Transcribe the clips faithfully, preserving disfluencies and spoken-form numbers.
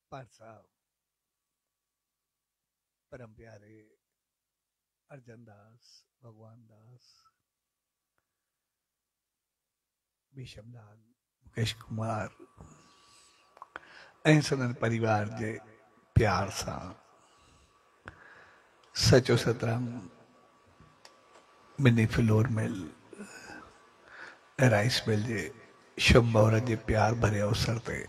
पाठ साहब परम प्यारे अर्जन दास, भगवान दास, भीषम लाल, मुकेश कुमार ऐं सदन परिवार जे प्यार सां सचो Satram mini flour mill rice mill जे शंभौर जे प्यार भरे अवसर ते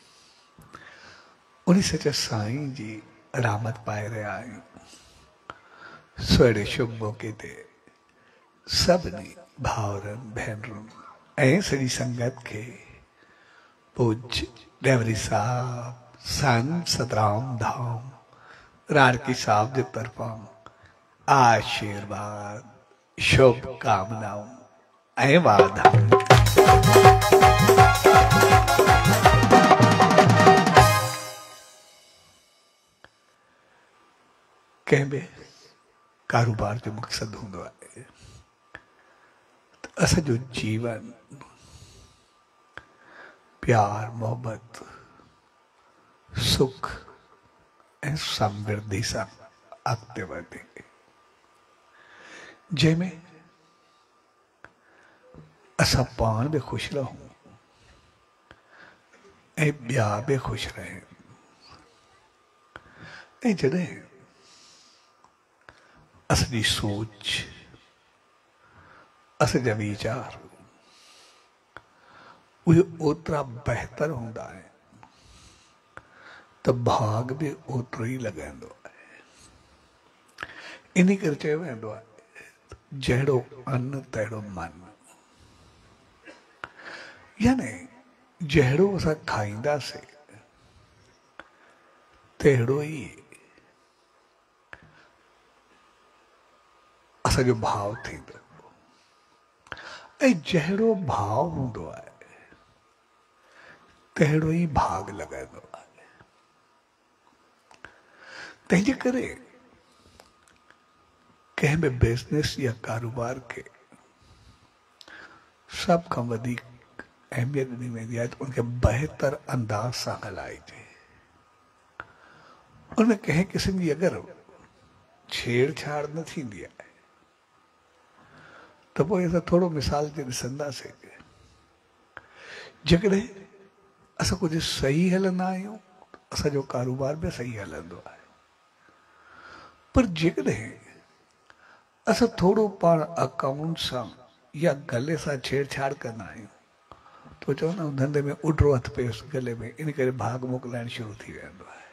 उन सच साईं जी रहमत पाए रहा आहियूं। सुहिणे शुभ मौके ते सभिनी भाउरनि भेनरुनि ऐं सॼी संगत खे पूज्य डेवरी साहब संत सतराम धाम राणकी साहब जे तरफां आशीर्वाद शुभकामनाऊं ऐं वाधायूं। कंहिं बि कारोबार जो मक़सदु हूंदो आहे त असांजो जीवन प्यार मोहब्बत सुख ऐं समृद्धि सां अॻिते वधे, जंहिंमें असां पाण बि ख़ुशि रहूं ऐं ॿिया बि ख़ुशि रहनि। ऐं जॾहिं असली सोच असजा वीचार उहे ओतिरा बहितर हूंदा आहिनि त भाग बि ओतिरो ई लॻंदो आहे। इन करे चयो वेंदो आहे जहिड़ो अन्न तहिड़ो मन, यानी जहिड़ो असां खाईंदासीं तहिड़ो ई असांजो भाव थींदो ऐं जहिड़ो भाव हूंदो आहे तहिड़ो ई भाग लॻंदो आहे। तंहिंजे करे कंहिं बि बिज़नेस या कारोबार खे सभ खां वधीक अहमियत ॾिनी वेंदी आहे त उनखे बहितर अंदाज़ सां हलाइजे। उनमें कंहिं क़िस्म जी अगरि छेड़छाड़ न थींदी आहे त पोइ असां थोरो मिसाल ते ॾिसंदासीं जेकॾहिं असां कुझु सही हलंदा आहियूं असांजो कारोबार बि सही हलंदो आहे, पर जेकॾहिं असां थोरो पाण अकाउंट सां या गले सां छेड़छाड़ कंदा आहियूं तो चवंदा आहियूं धंधे में उॾरो हथ पियोसि गले में, इन करे भाग मोकिलाइण शुरू थी वेंदो आहे।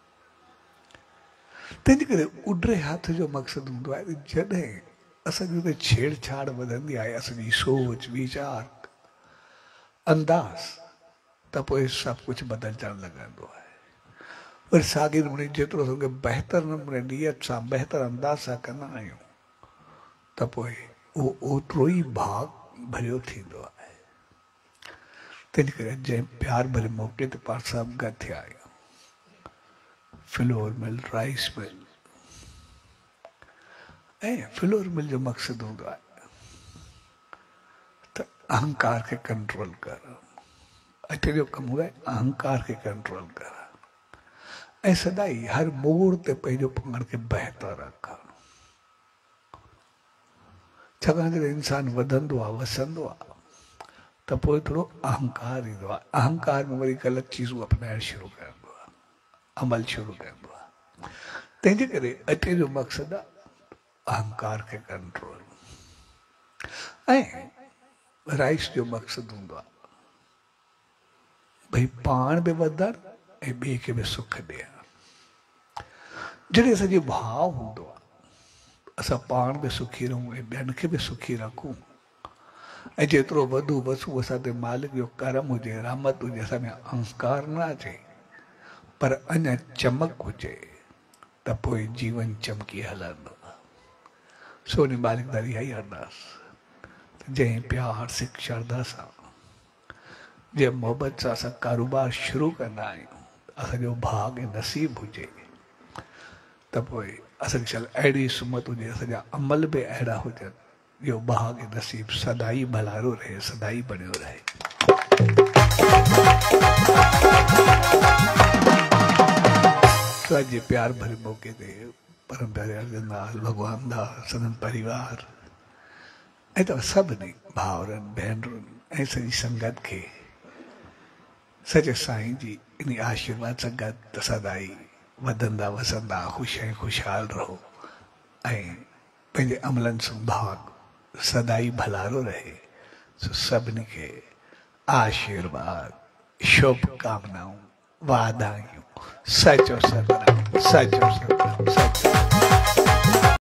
तंहिंजे करे उॾरे हथ जो मक़सदु हूंदो आहे जॾहिं असांजी उते छेड़छाड़ वधंदी आहे असांजी सोच वीचार अंदाज़ त पोइ सभु कुझु बदिलजणु लॻंदो आहे। पर साॻे नमूने जेतिरो असांखे बहितर नमूने नियत सां बहितर अंदाज़ सां कंदा आहियूं त पोइ उहो ओतिरो ई भाग भरियो थींदो आहे। तंहिंजे करे जंहिं प्यार भरे मौक़े ते पाण सभु गॾु थिया आहियूं, फ्लोर मिल राइस मिल ऐं फ्लोर मिल जो मक़सदु हूंदो आहे त अहंकार खे कंट्रोल करणु। अच जो कमु हूंदो आहे अहंकार खे कंट्रोल करणु ऐं सदाई हर मोड़ ते पंहिंजो पाण खे बहितर रखणु। छाकाणि जॾहिं इंसानु वधंदो आहे वसंदो आहे त पोइ थोरो अहंकार ईंदो आहे। अहंकार में वरी ग़लति चीज़ूं अपनाइणु शुरू कंदो आहे, अमल शुरू कंदो आहे। तंहिंजे करे अचे जो मक़सदु आहे अहंकार खे कंट्रोल ऐं राइस जो मक़सदु हूंदो आहे भई पाण बि वधणु ऐं ॿिए खे बि सुख ॾियणु। जॾहिं असांजो भाव हूंदो आहे असां पाण बि सुखी रहूं ऐं ॿियनि खे बि सुखी रखूं ऐं जेतिरो वधू वसू असां ते मालिक जो करम हुजे रहमत हुजे असां में अहंकार न अचे पर अञा चमक हुजे त पोइ जीवन चमकी हलंदो। सोनी मालिकदारी इहा ई अरदास जंहिं प्यार सिक श्रद्धा सां जंहिं मोहबत सां असां कारोबार शुरू कंदा आहियूं असांजो भाग ऐं नसीब हुजे त पोइ असांजी शल अहिड़ी सुमत हुजे असांजा अमल बि अहिड़ा हुजनि जो भाग ऐं नसीब सदाई भलारो रहे सदाई बणियो रहे। सो अज जे प्यार भरे मौके ते परम प्यारे अर्जनदास भगवान दास सदन परिवार ऐं त सभिनी भाउरनि भेनरुनि ऐं सॼी संगत खे सच साईं जी इन आशीर्वाद सां गॾु त सदाई वधंदा वसंदा ख़ुशि ऐं ख़ुशहाल रहो ऐं पंहिंजे अमलनि सां भाग सदाई भलारो रहे। सो सभिनी खे आशीर्वाद शुभकामनाऊं वाधायूं। सचो सतराम सचो सतराम सचो